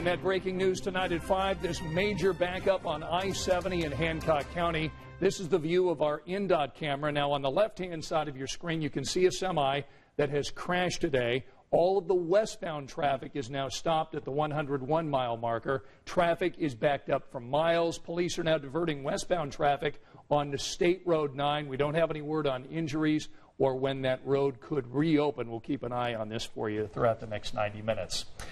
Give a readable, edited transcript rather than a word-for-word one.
And that breaking news tonight at 5, this major backup on I70 in Hancock County. This is the view of our INDOT camera. Now, on the left-hand side of your screen, you can see a semi that has crashed today. All of the westbound traffic is now stopped at the 101-mile marker. Traffic is backed up for miles. Police are now diverting westbound traffic onto State Road 9. We don't have any word on injuries or when that road could reopen. We'll keep an eye on this for you throughout the next 90 minutes.